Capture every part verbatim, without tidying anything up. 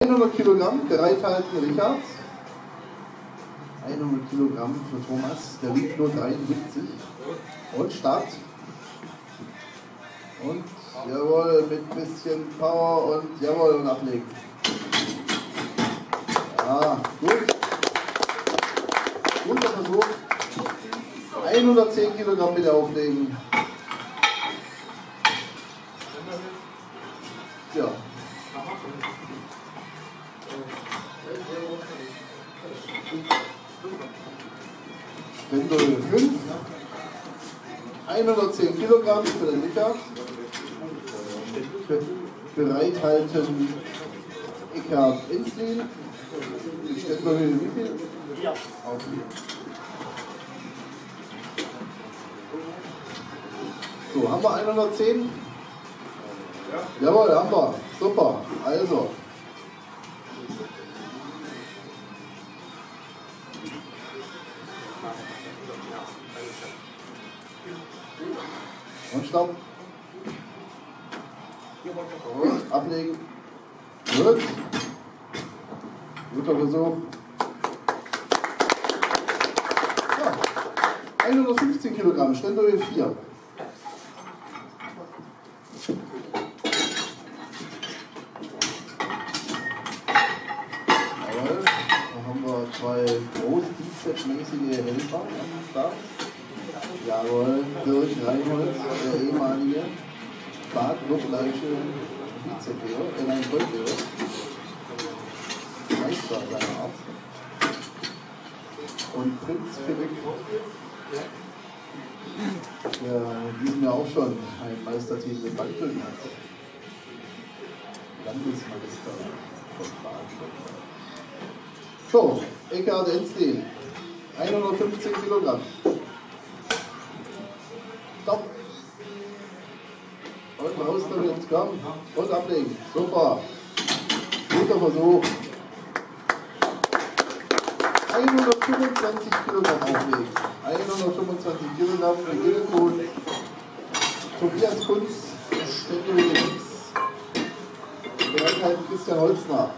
hundert Kilogramm, bereithalten Richard. hundert Kilogramm für Thomas, der wiegt nur dreiundsiebzig. Und Start. Und jawohl, mit ein bisschen Power und jawohl und ablegen. Ja, gut. Guter Versuch. hundertzehn Kilogramm bitte auflegen. Ja. Spindel fünf. hundertzehn Kilogramm für den Richard. Bereithalten Eckhard Enslin. Die Ständerhöhe wie viel? Ja. Auf vier. So, haben wir hundertzehn? Ja. Jawohl, haben wir. Super. Also. Und Stopp. Und ablegen. Gut. Guter Versuch. Ja. hundertfünfzehn Kilogramm, Ständerhöhe vier. Jawohl. Da haben wir zwei große, Bizeps-mäßige Helfer am Start. Jawohl, Dirk Reinholz, der ehemalige Bad-Württembergische Vizepäer, äh nein, Vollpäer, Meister seiner Art. Und Prinz Philipp, der in diesem Jahr auch schon ein Meistertitel im Bankdrücken hat. Landesmeister von Baden-Württemberg. So, Eckhard Enslin, hundertfünfzehn Kilogramm. Stopp. Und raus damit, komm. Und ablegen. Super. Guter Versuch. hundertfünfundzwanzig Kilogramm auflegen. hundertfünfundzwanzig Kilogramm, beginnen gut. Tobias Kunz, Ständerhöhe sechs. Bereithalten Christian Holzner.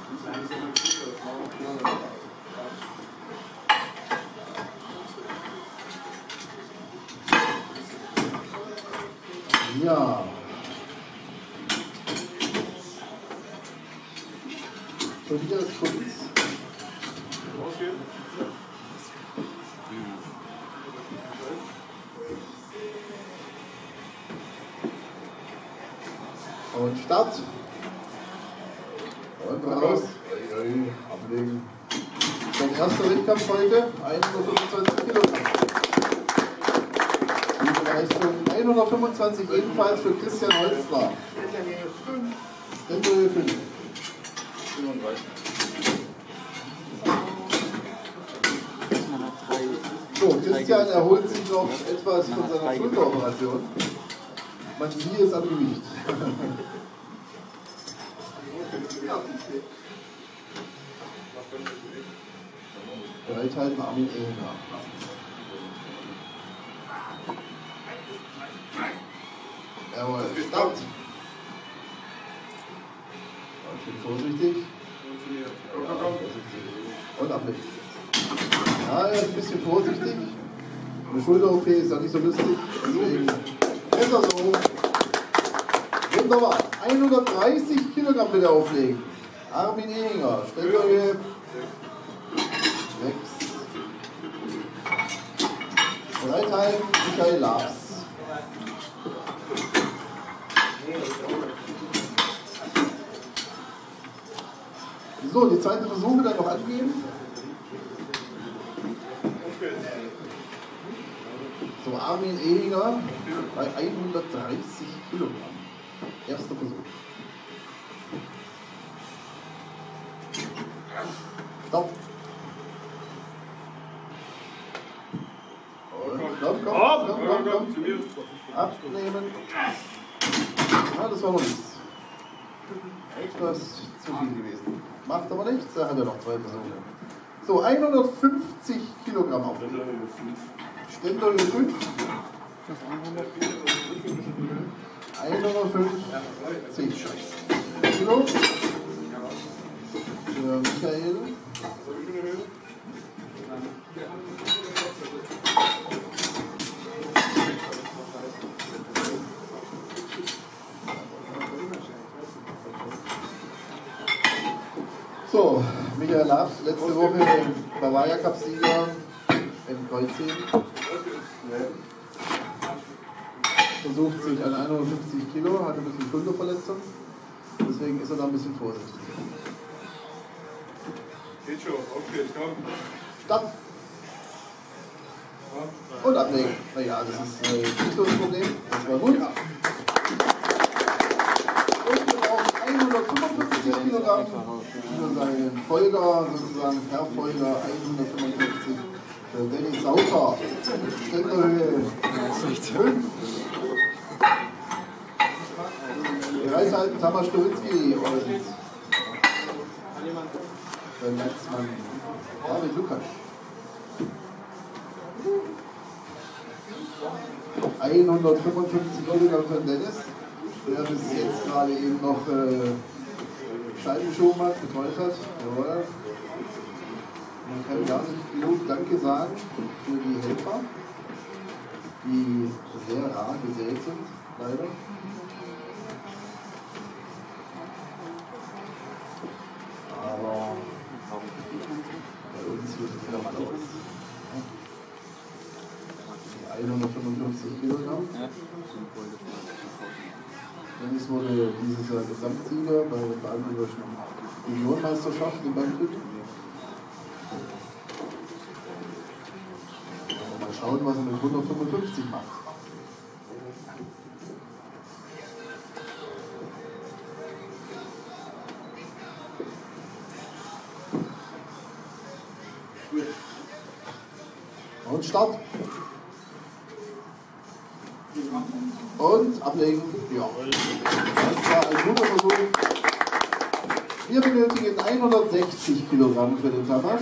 Ja. Tobias Kunz. Und Start. Und raus. Ablegen. Sein erster Wettkampf heute, hundertfünfundzwanzig Kilogramm. Diese Leistung hundertfünfundzwanzig ebenfalls für Christian Holzner. Ständerhöhe fünf. So, Christian erholt sich noch etwas von seiner Schulteroperation. Man sieht es am Gewicht. Bereithalten Armin Ehner. Jawohl, Start. Ich bin vorsichtig. Und ablegen. Ja, er ist ein bisschen vorsichtig. Eine Schulter-O P ist ja nicht so lustig. Deswegen besser so. Wunderbar. hundertdreißig Kilogramm bitte auflegen. Armin Ehinger, Ständerhöhe sechs. Bereithalten Michael Lars. So, die zweite Versuche dann noch angeben. So, Armin Ehinger bei hundertdreißig Kilogramm. Erster Versuch. Stopp. Und komm, komm, komm, komm, komm. Abnehmen. Ja, das war noch nichts. Etwas zu viel gewesen. Macht aber nichts, da hat er noch zwei Versuche. So, hundertfünfzig Kilogramm auf. Ständerhöhe fünf. hundertfünfzig Kilo. für Michael. So, Michael Laff, letzte Woche Bavaria Cup Sieger im Kreuzheben. Versucht sich an hundertfünfzig Kilo, hat ein bisschen Schulterverletzung, deswegen ist er da ein bisschen vorsichtig. Geht schon, okay, jetzt komm. Stopp! Und ablegen. Naja, das ist äh, nicht so das Problem, das war gut. Und wir brauchen hundertfünfundfünfzig Kilogramm für seinen Folger, sozusagen Verfolger, hundertfünfundfünfzig für Dennis Sauter. Ständerhöhe fünf. Bereithalten Tamar Sturitzki und der Netzmann David Lukas. hundertfünfundfünfzig Kilogramm für Dennis, der bis jetzt gerade eben noch äh, Scheiben geschoben hat, betreut hat. Jawohl. Man kann gar nicht genug Danke sagen für die Helfer, die sehr rar gesät sind, leider. Aber bei uns wird es wieder mal aus. hundertfünfundfünfzig Kilogramm. Dennis wurde dieses Jahr Gesamtsieger bei der baden-württembergischen Juniorenmeisterschaft in Bankdrücken. Mal schauen, was er mit hundertfünfundfünfzig macht. Und Start. Und ablegen. Ja. Das war ein guter Versuch. Wir benötigen hundertsechzig Kilogramm für den Tamasch.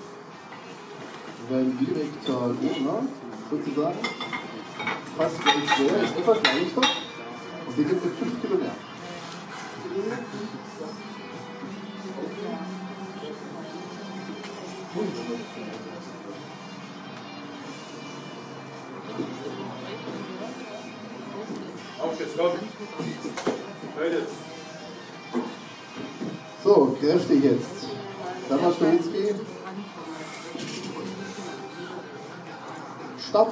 Sein direkter Gegner, sozusagen. Fast gleich schwer, ist etwas leichter. Und wir gibt es fünf Kilo mehr. Auf geht's, komm. Halt jetzt. So, kräftig jetzt. Tamar Sturitzki. Stopp.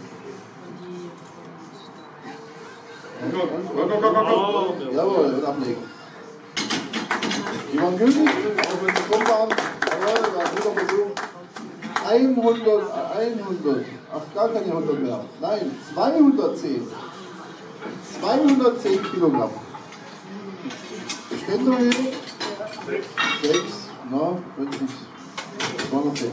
Komm, komm, komm, komm, komm. Jawohl, und ablegen. Die waren gültig, auch wenn sie krumm waren. Jawohl, war ein guter Versuch. hundert, hundert, ach gar keine hundert mehr. Nein, zweihundertzehn. zweihundertzehn Kilogramm. Ständerhöhe sechs, na, wenn es nicht zweihundertzehn.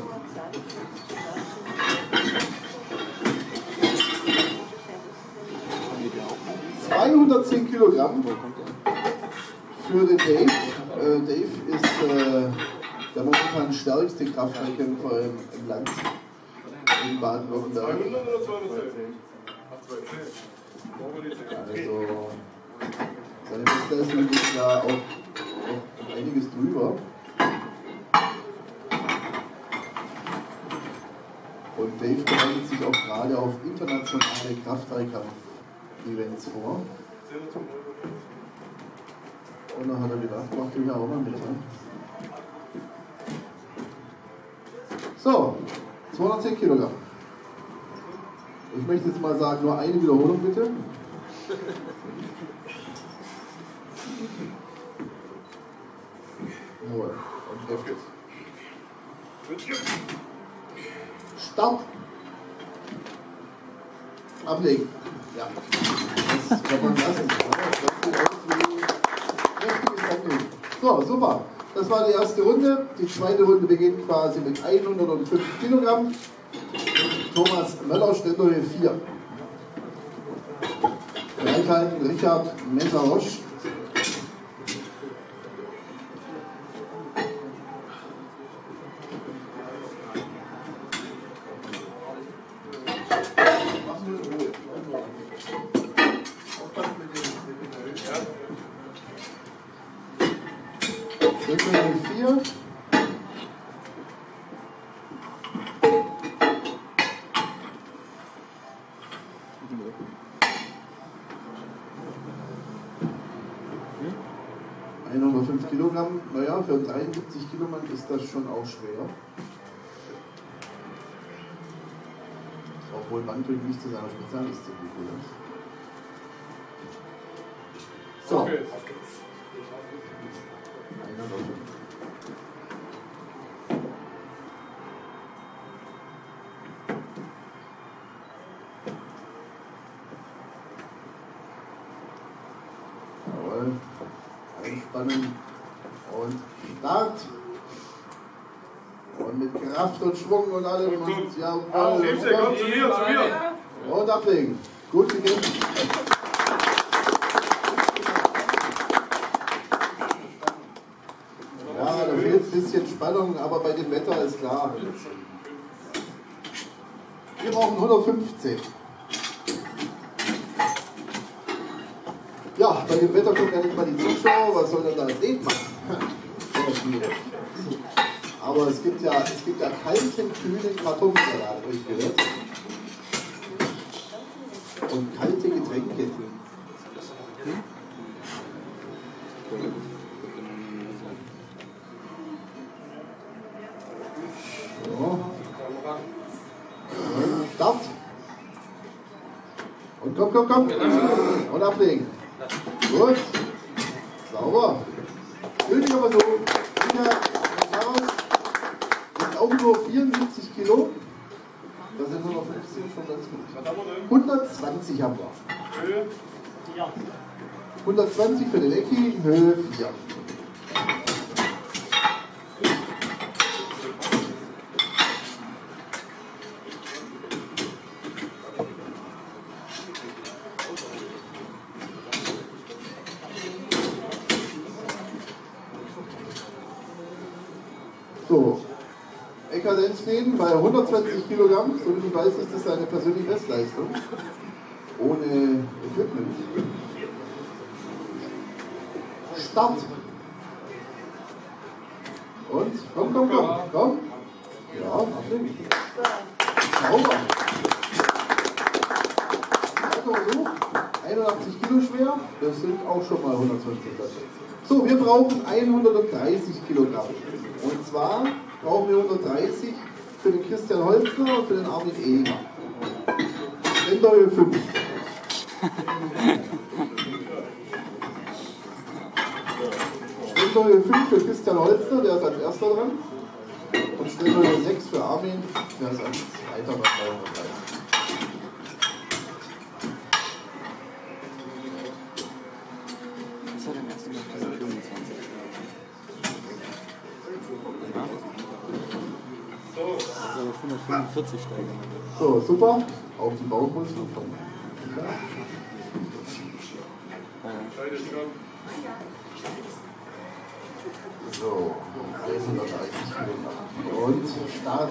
zweihundertzehn Kilogramm für den Dave. Äh, Dave ist äh, der momentan stärkste Kraftkämpfer im, im Land, in Baden-Württemberg. Also, seine Bestleistung ist ja auch, auch einiges drüber. Und Dave bereitet sich auch gerade auf internationale Kraft-Dreikampf-Events vor. Und dann hat er gedacht, macht mich ja auch mal mit. Ne? So, zweihundertzehn Kilogramm. Ich möchte jetzt mal sagen, nur eine Wiederholung bitte. Jawohl. Und F geht's. Start. Ablegen. Ja. Das kann man lassen. So, super. Das war die erste Runde. Die zweite Runde beginnt quasi mit hundertfünf Kilogramm. Thomas Möller, Ständerhöhe vier. Bereithalten Richard Messer-Rosch. Ständerhöhe vier. Kilogramm, naja, für einen dreiundsiebzig Kilo Mann ist das schon auch schwer. Obwohl Bankdrücken nicht zu seiner Spezialdisziplin gehört. So. Okay. Jawohl. Einspannen und Start. Und mit Kraft und Schwung und allem. Und, und. Und, ja, Ah, Liebste, komm zu mir, zu mir. und ablegen. Gut gekämpft. Ja, da fehlt ein bisschen Spannung, aber bei dem Wetter ist klar. Wir brauchen hundertfünfzehn. Ja, bei dem Wetter kommen ja nicht mal die Zuschauer, was soll denn da das Lied machen? Sehr schwierig. Aber es gibt ja, es gibt ja kalten, kühlen Kartoffelsalat, habe ich gehört. Und kalte Getränke. So. Und Start. Und komm, komm, komm. Und ablegen. Gut. Sauber. Nötiger Versuch. Sicher. Sind auch nur vierundsiebzig Kilo. Da sind hundertfünfzehn schon ganz gut. hundertzwanzig haben wir. Höhe. hundertzwanzig für den Ecki, Höhe vier. So, Eckerdenzleben bei hundertzwanzig Kilogramm, so wie du weißt, ist das eine persönliche Bestleistung. Ohne Equipment. Start. Und, komm, komm, komm, komm. Ja, ablegen. Sauber. Zweiter Versuch. einundachtzig Kilo schwer, das sind auch schon mal hundertzwanzig. So, wir brauchen hundertdreißig Kilogramm. Und zwar brauchen wir hundertdreißig für den Christian Holzner und für den Armin Eger. Ständerhöhe fünf. Ständerhöhe fünf für Christian Holzner, der ist als erster dran. Und Ständerhöhe sechs für Armin, der ist als zweiter dran. Was hat er im ersten Mal fünfundzwanzig? Also auf hundertfünfundvierzig steigern. So, super. Auf die Baugröße von. So, hundertdreißig Kilogramm. Und Start.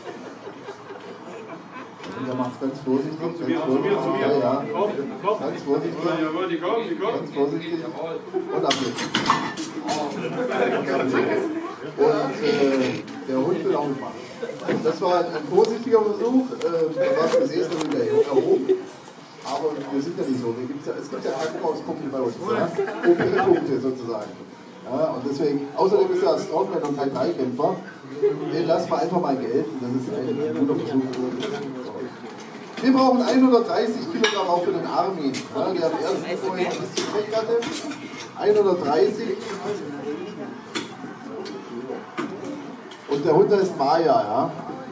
Und er macht es ganz vorsichtig. Ganz Zu mir, zu vorsichtig. mir, zu mir. Ja, ja. Komm, komm. Ganz vorsichtig. Jawohl, die kommen, die kommen. Ganz vorsichtig. Und ablegen. Und äh, der Hund will auch mitmachen. Das war ein vorsichtiger Versuch. Äh, da war es gesäßt und wieder erhoben. Aber wir sind ja nicht so. Wir gibt's ja, es gibt ja Krankenhauspunkte bei uns. Ja? O P-Punkte sozusagen. Ja, und deswegen, außerdem ist er als Strongman und kein Dreikämpfer. Den lassen wir einfach mal gelten. Das ist ein guter Versuch. Wir brauchen hundertdreißig Kilogramm auch für den Armin. Ja, der am ersten vorhin ein bisschen Pech hatte. hundertdreißig. Und der Hund heißt Maya, ja.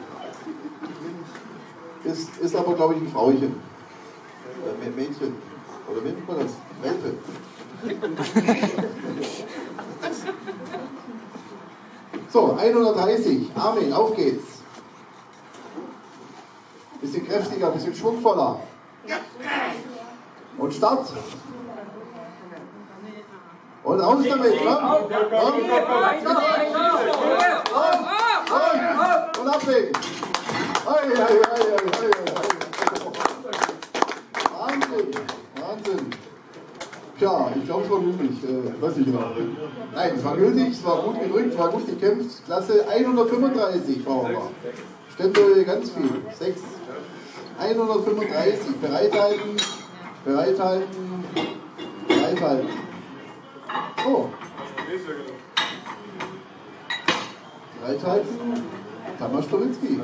Ist, ist aber, glaube ich, ein Frauchen. Äh, Mädchen. Oder wie nennt man das? Welpe. So, hundertdreißig. Armin, auf geht's. Bisschen kräftiger, bisschen schwungvoller. Und Start. Und raus damit, komm. Komm. Und, und ablegen. Ei, ei, ei, ei, ei, ei. Wahnsinn, Wahnsinn. Tja, ich glaube, es war gültig. Äh, weiß ich genau. Nein, es war gültig, es war gut gedrückt, es war gut gekämpft. Klasse hundertfünfunddreißig brauchen wir. Stände ganz viel. sechs. hundertfünfunddreißig. Bereithalten, bereithalten, bereithalten. So. Bereithalten. Tamás Stolicki.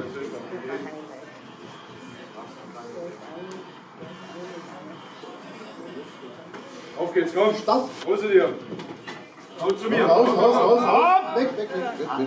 Auf geht's, komm. Start. Hose dir. Haut zu mir. Raus, raus, raus, raus. Weg, weg, weg, weg, weg.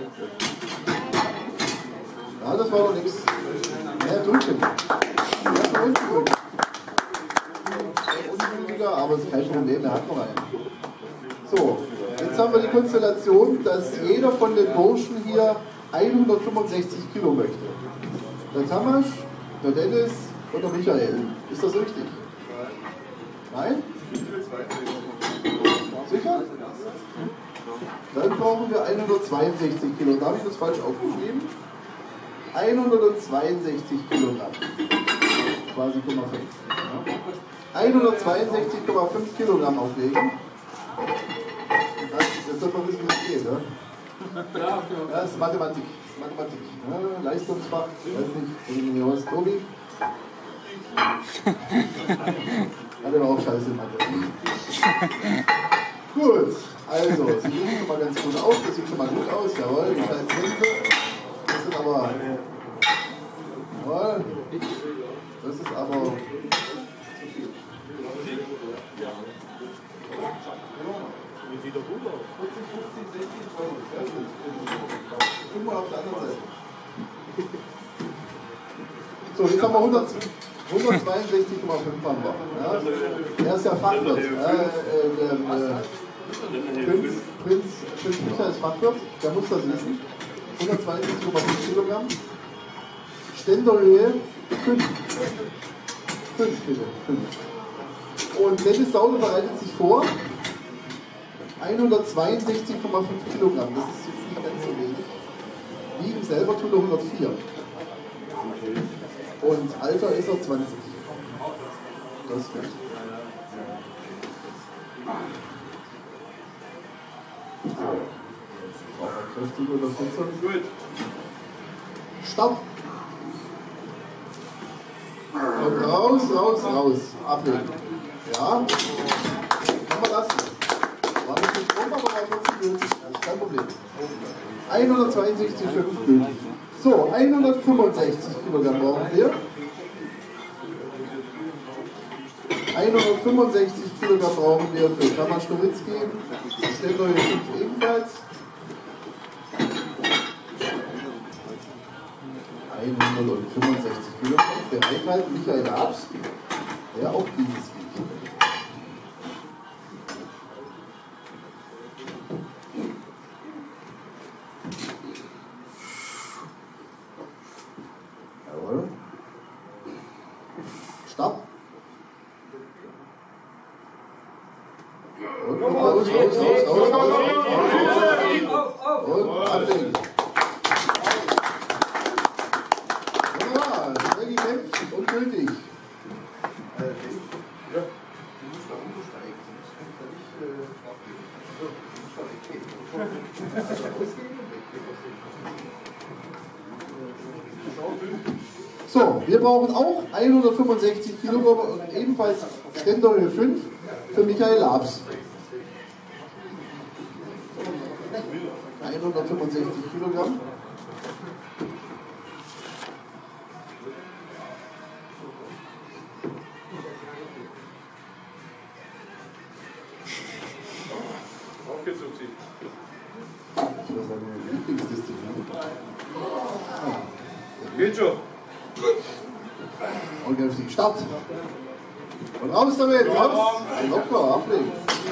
Ja, das war doch nichts. Mehr drücken. Mehr von unten drücken. Ungültiger, aber es ist kein Problem, der hat noch einen. So, jetzt haben wir die Konstellation, dass jeder von den Burschen hier hundertfünfundsechzig Kilo möchte. Der Tamás, der Dennis und der Michael. Ist das richtig? Nein? Sicher? Dann brauchen wir hundertzweiundsechzig Kilo. Da habe ich das falsch aufgeschrieben. hundertzweiundsechzig Kilogramm. Quasi Komma fünf. Ja. hundertzweiundsechzig Komma fünf Kilogramm auflegen. Das, das soll man wissen, wie es geht, ja? Ja, das ist Mathematik. Das ist Mathematik. Ja, Leistungsfach. Ich weiß nicht, wie was Tobi. Hat er auch scheiße in Mathe. Gut, also, sie sehen schon mal ganz gut aus. Das sieht schon mal gut aus. Jawohl, die scheiß Linse. Das sind aber. Jawohl. Das ist aber. Zu viel. Wie sieht der gut aus? vierzig, fünfzig, sechzig, zweihundert. Guck mal auf der anderen Seite. So, jetzt haben wir hundertzweiundsechzig Komma fünf haben wir. Ja. Er ist ja Fachwirt. Ja, äh, der, äh, Prinz, Prinz, Prinz Michael ist Fachwirt, der muss das wissen. hundertzweiundsechzig Komma fünf Kilogramm. Ständerhöhe fünf. fünf bitte, fünf. Und Dennis Sauter bereitet sich vor. hundertzweiundsechzig Komma fünf Kilogramm, das ist jetzt nicht ganz so wenig. Wiegen selber tut er hundertvier. Und Alter ist er zwanzig. Das ist gut. Auch kräftige Unterstützung. Gut. Stopp. Und raus, raus, raus. Ablegen. Ja. Kann man lassen. War nicht so krumm, aber war trotzdem gültig. Das ist kein Problem. hundertzweiundsechzig Komma fünf gültig. So, hundertfünfundsechzig Kilogramm brauchen wir. hundertfünfundsechzig Kilogramm brauchen wir für Tamás Stolicki. Ständerhöhe fünf ebenfalls. hundertfünfundsechzig Kilogramm. Bereithalten Michael Abs, der auch dieses wiegt. Jawohl. Stopp. Und raus, raus, raus, raus, raus, raus. Und ablegen. Ja, schnell gekämpft und gültig. Ja. Du musst da umsteigen. So, wir brauchen auch hundertfünfundsechzig Kilogramm und ebenfalls Ständerhöhe fünf für Michael Abs. hundertfünfundsechzig Kilogramm. Auf geht's, Uzi. Das war seine Lieblingsdisziplin. Geht schon. Und kräftig Start. Und raus damit, raus. Locker, ablegen.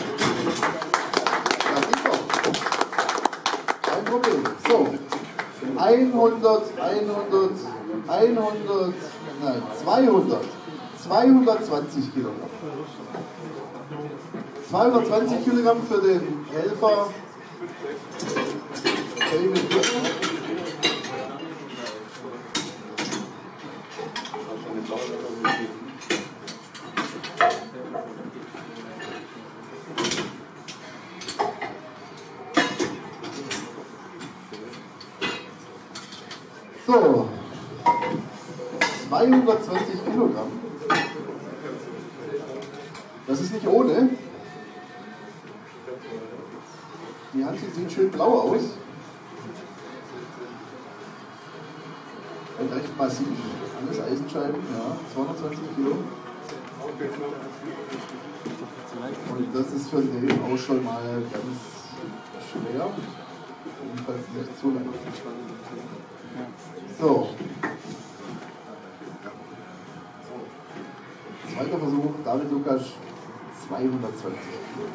Ja, sicher. Kein Problem. So. hundert, hundert, hundert, nein, zweihundert. zweihundertzwanzig Kilogramm. zweihundertzwanzig Kilogramm für den Helfer. David Wittmann. So, zweihundertzwanzig Kilogramm. Das ist nicht ohne. Die Handschuhe sehen schön blau aus. massiv. Alles Eisenscheiben, ja. zweihundertzwanzig Kilo. Und das ist für den auch schon mal ganz schwer. Jedenfalls nicht zu leicht. So. Zweiter Versuch, David Lukas, zweihundertzwanzig Kilo.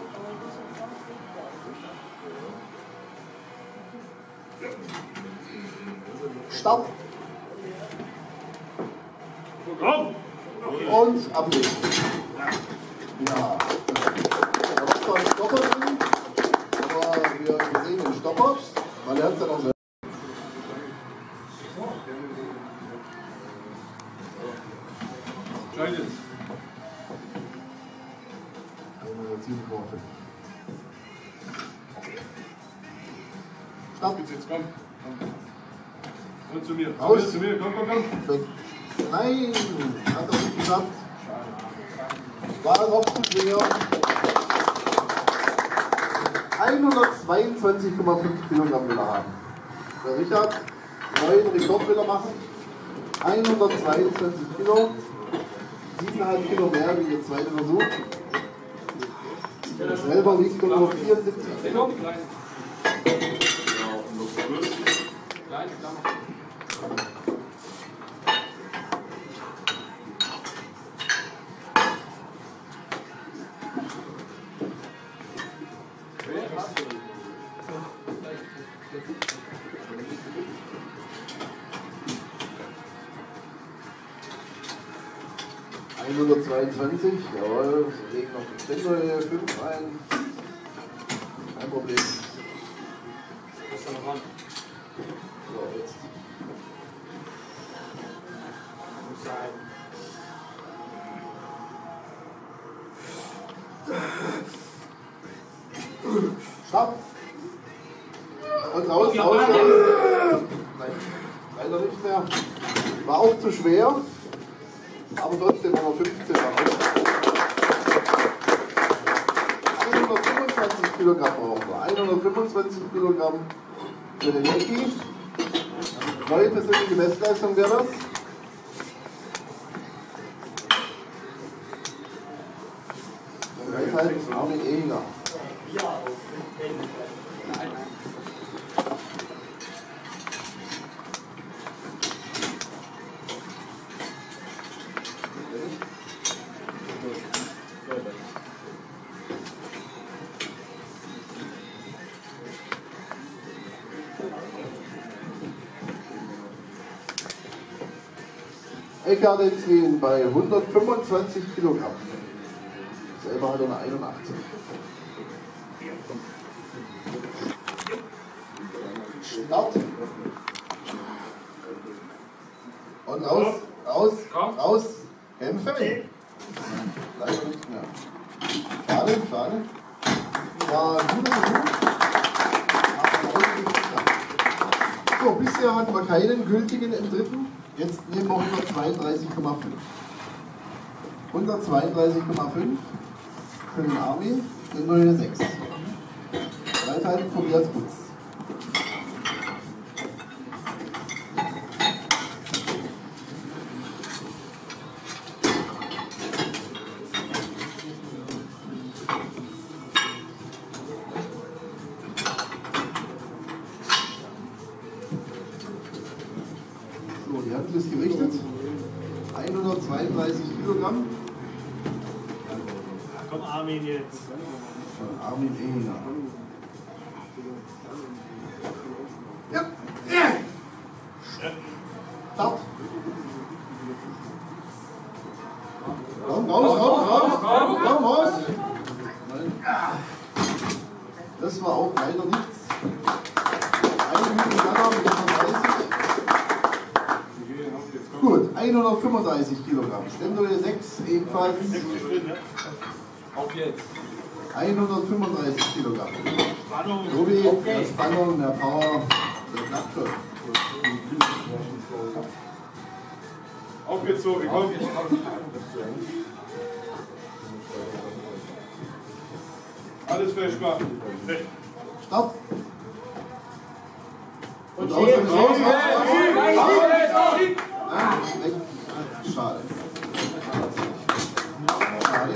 Start. Und ablegen. Ja. Da war zwar ein Stopper drin, aber wir sehen den Stopper, weil er hat es dann auch selber. Entscheidet. Start. Jetzt komm. Und zu mir. Aus. Zu mir, zu mir. Komm, komm, komm. Nein, hat er nicht geschafft. War noch zu schwer. hundertzweiundzwanzig Komma fünf Kilogramm will er haben. Der Richard, neuen Rekord will er machen. hundertzweiundzwanzig Kilo. sieben Komma fünf Kilo mehr wie der zweite Versuch. Er selber liegt nur vierundsiebzig Kilo. hundertzweiundzwanzig, jawohl, wir legen noch die Stände fünf ein. Kein Problem. So, jetzt. Stopp! Und raus, raus, raus. Nein, leider nicht mehr. War auch zu schwer. Aber trotzdem haben wir fünfzehn raus. hundertfünfundzwanzig Kilogramm brauchen wir. hundertfünfundzwanzig Kilogramm für den Ecki. Neue persönliche Messleistung wäre das. Das heißt Armin Ehinger. Eckhard Enzlin bei hundertfünfundzwanzig Kilogramm. Selber hat er eine einundachtzig. Start. Und raus, raus, raus. Kämpfen. Leider nicht mehr. Schade, schade. War ein guter Versuch. So, bisher hatten wir keinen gültigen im dritten. Jetzt nehmen wir hundertzweiunddreißig Komma fünf. hundertzweiunddreißig Komma fünf für den Armin, den neue sechs. Dreiteil Tobias Putz. So, die Hand ist gerichtet. hundertzweiunddreißig Kilogramm. Komm Armin jetzt. Von Armin Ehinger. Ja. Ja. Start. Komm, raus, raus, raus. Komm, raus. Nein. Das war auch leider nichts. Eine Minute Gatter mit hundertdreißig. Gut, hundertfünfunddreißig Kilogramm. Stemmhöhe sechs, ebenfalls. Auf jetzt. hundertfünfunddreißig Kilogramm. Spannung. Tobi, mehr Spannung, mehr Power, der klappt schon. Aufgezogen, komm. Alles fest machen. Stopp. Und raus, und raus, raus, raus, raus. Ah, weg. Schade. Schade.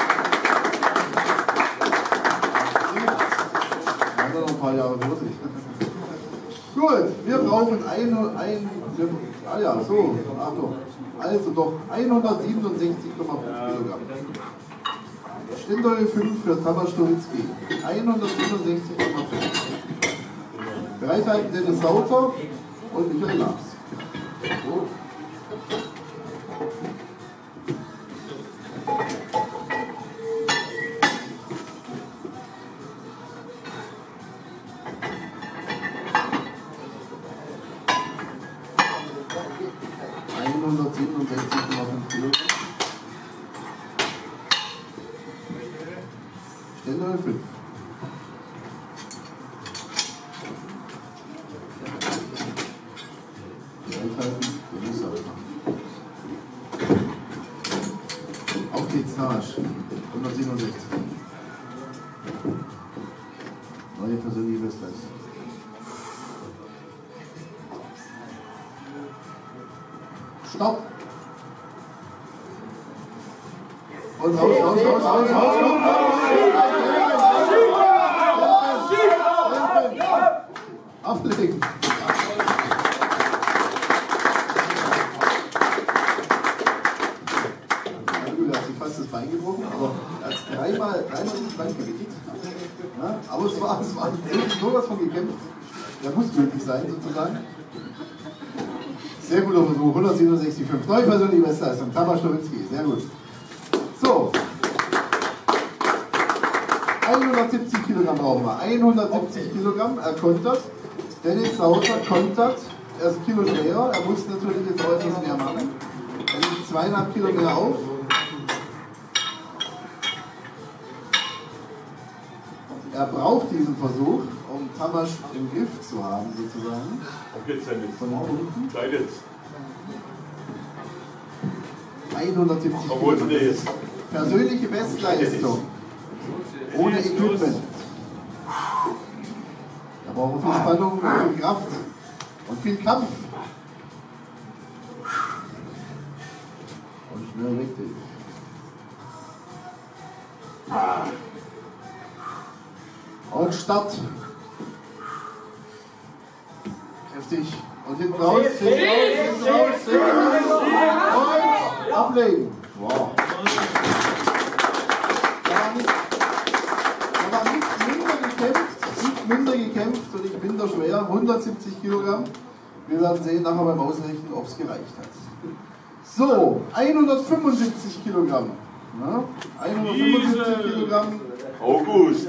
Ja, noch ein paar Jahre vor sich. Gut, wir brauchen ein, ein ah ja, so, Achtung. Also doch hundertsiebenundsechzig Komma fünf Kilogramm. Stendal fünf für Tamas Stowitzki. hundertsiebenundsechzig Komma fünf. Bereithalten Dennis Sauter und Michael Lars. Oh. hundertsiebenundsechzig Komma fünf Kilogramm. Stendal fünf. Auf geht's, Tamas. hundertsiebenundsechzig. Neue persönliche Bestleistung. Stopp! Und raus, raus, raus, raus, raus, raus, raus! Ablegen! Er hat sich fast das Bein gebrochen, aber er hat dreimal, dreimal das Bein gewickelt. Ja, aber es war, es war sowas von gekämpft. Der muss möglich sein, sozusagen. Sehr guter Versuch, hundertsiebenundsechzig Komma fünf. Neue persönliche Bestleistung, Tamas Stowitzki, sehr gut. So. hundertsiebzig Kilogramm brauchen wir. hundertsiebzig Kilogramm, er kontert. Dennis Sauter kontert. Er ist ein Kilo schwerer, er muss natürlich jetzt auch etwas mehr machen. Er nimmt zweieinhalb Kilo mehr auf. Er braucht diesen Versuch, um Tamas im Griff zu haben, sozusagen. Auf geht's, Dennis. Von unten. Bleib jetzt. hundertsiebzig Kilogramm. Persönliche Bestleistung. Ohne Equipment. Da brauchen wir viel Spannung und viel Kraft und viel Kampf. Und schnell richtig. Und Start. Kräftig. Und hinten raus, hinten raus, hinten raus, hinten raus. Und ablegen. Wow. Da war nicht minder gekämpft, nicht minder gekämpft und nicht minder schwer. hundertsiebzig Kilogramm. Wir werden sehen nachher beim Ausrechnen, ob es gereicht hat. So, hundertfünfundsiebzig Kilogramm. Na, hundertfünfundsiebzig Kilogramm. August.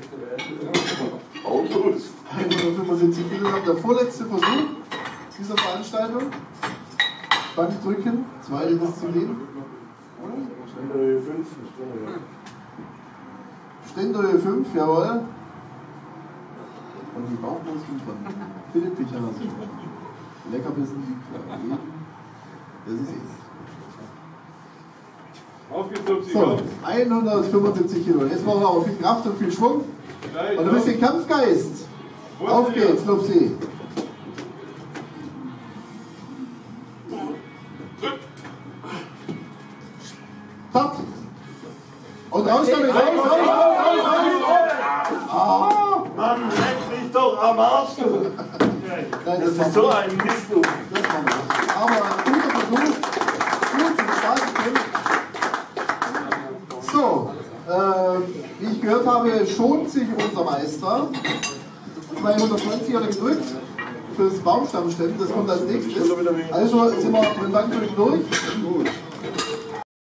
August. hundertfünfundsiebzig Kilogramm. Der vorletzte Versuch dieser Veranstaltung. Bankdrücken, zweite Disziplin. Stendal fünf. Stendal fünf, jawohl. Und die Bauchmuskeln von Philipp Pichler. Leckerbissen. Das ist es. Auf geht's, Lupsi. So, hundertfünfundsiebzig Kilo. Jetzt brauchen wir auch viel Kraft und viel Schwung. Und ein bisschen Kampfgeist. Auf geht's, Lupsi. Start. Und raus damit. Raus, raus, raus, raus, raus. Ah. Mann, leck mich doch am Arsch. Nein, das, Das ist so ein Mist. Das machen wir. Aber ein guter Versuch. Gut und stark gekämpft. So, äh, wie ich gehört habe, schont sich unser Meister. zweihundertzwanzig hat er gedrückt fürs Baumstammstemmen, das kommt als nächstes. Also sind wir mit Bankdrücken durch.